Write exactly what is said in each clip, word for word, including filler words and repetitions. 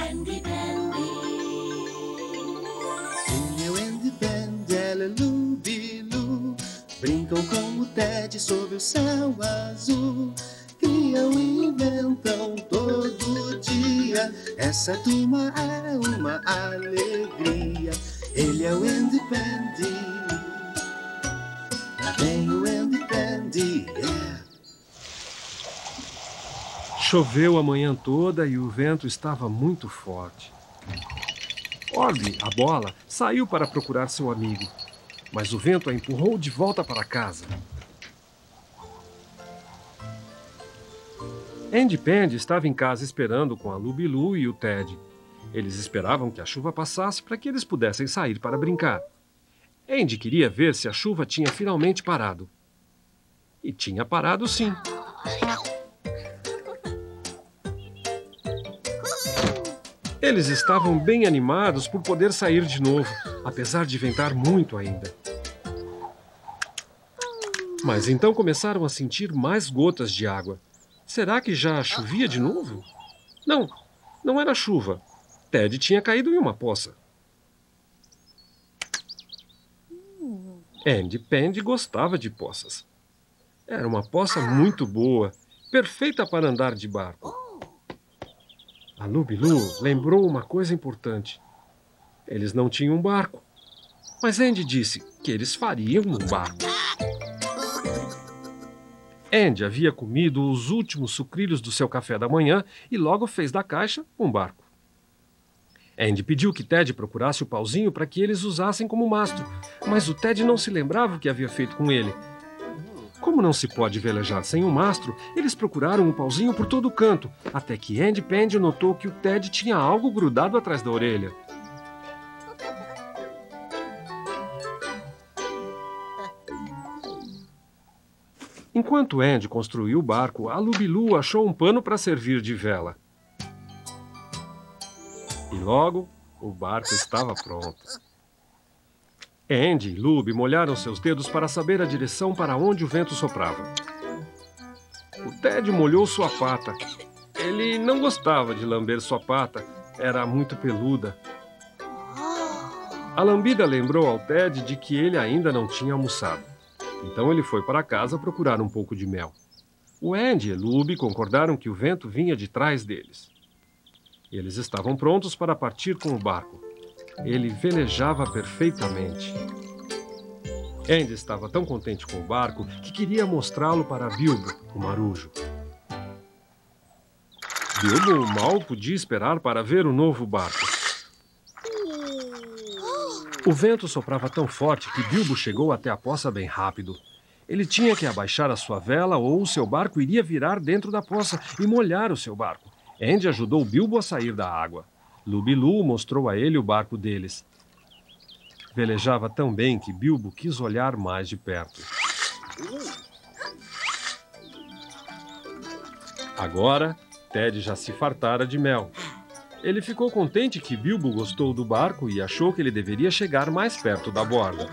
Andy Pandy. Sim, é o Andy Pandy, ela é Lu-Bi-Lu. Brincam com o Ted sob o céu azul. Criam e inventam todo dia. Essa turma é uma alegria. Ele é o Andy Pandy. Lá vem o Andy Pandy, yeah. Choveu a manhã toda e o vento estava muito forte. Orby, a bola, saiu para procurar seu amigo, mas o vento a empurrou de volta para casa. Andy Pandy estava em casa esperando com a Lu-Bi-Lu e o Ted. Eles esperavam que a chuva passasse para que eles pudessem sair para brincar. Andy queria ver se a chuva tinha finalmente parado. E tinha parado, sim. Eles estavam bem animados por poder sair de novo, apesar de ventar muito ainda. Mas então começaram a sentir mais gotas de água. Será que já chovia de novo? Não, não era chuva. Ted tinha caído em uma poça. Andy Pandy gostava de poças. Era uma poça muito boa, perfeita para andar de barco. A Lu-Bi-Lu lembrou uma coisa importante. Eles não tinham um barco. Mas Andy disse que eles fariam um barco. Andy havia comido os últimos sucrilhos do seu café da manhã e logo fez da caixa um barco. Andy pediu que Ted procurasse o pauzinho para que eles usassem como mastro, mas o Ted não se lembrava o que havia feito com ele. Como não se pode velejar sem um mastro, eles procuraram um pauzinho por todo canto, até que Andy Pandy notou que o Ted tinha algo grudado atrás da orelha. Enquanto Andy construiu o barco, a Lu-Bi-Lu achou um pano para servir de vela. E logo, o barco estava pronto. Andy e Lu-Bi molharam seus dedos para saber a direção para onde o vento soprava. O Ted molhou sua pata. Ele não gostava de lamber sua pata, era muito peluda. A lambida lembrou ao Ted de que ele ainda não tinha almoçado. Então ele foi para casa procurar um pouco de mel. O Andy e Lu-Bi concordaram que o vento vinha de trás deles. Eles estavam prontos para partir com o barco. Ele velejava perfeitamente. Andy estava tão contente com o barco que queria mostrá-lo para Bilbo, o marujo. Bilbo mal podia esperar para ver o novo barco. O vento soprava tão forte que Bilbo chegou até a poça bem rápido. Ele tinha que abaixar a sua vela ou o seu barco iria virar dentro da poça e molhar o seu barco. Andy ajudou Bilbo a sair da água. Lu-Bi-Lu mostrou a ele o barco deles. Velejava tão bem que Bilbo quis olhar mais de perto. Agora, Ted já se fartara de mel. Ele ficou contente que Bilbo gostou do barco e achou que ele deveria chegar mais perto da borda.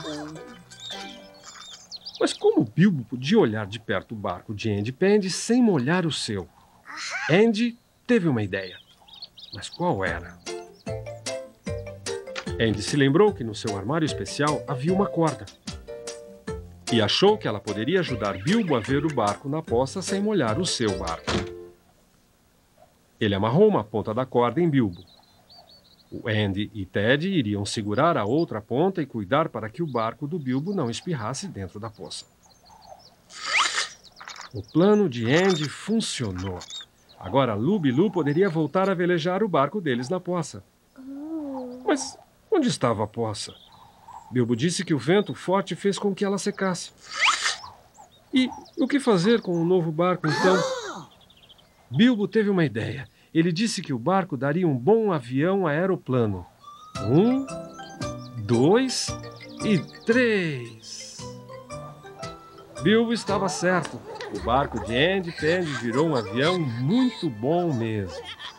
Mas como Bilbo podia olhar de perto o barco de Andy Pandy sem molhar o seu? Andy teve uma ideia. Mas qual era? Andy se lembrou que no seu armário especial havia uma corda. E achou que ela poderia ajudar Bilbo a ver o barco na poça sem molhar o seu barco. Ele amarrou uma ponta da corda em Bilbo. O Andy e Ted iriam segurar a outra ponta e cuidar para que o barco do Bilbo não espirrasse dentro da poça. O plano de Andy funcionou. Agora Lu-Bi-Lu poderia voltar a velejar o barco deles na poça. Mas onde estava a poça? Bilbo disse que o vento forte fez com que ela secasse. E o que fazer com o novo barco, então? Bilbo teve uma ideia. Ele disse que o barco daria um bom avião aeroplano. Um, dois e três. Bilbo estava certo. O barco de Andy Pandy virou um avião muito bom mesmo.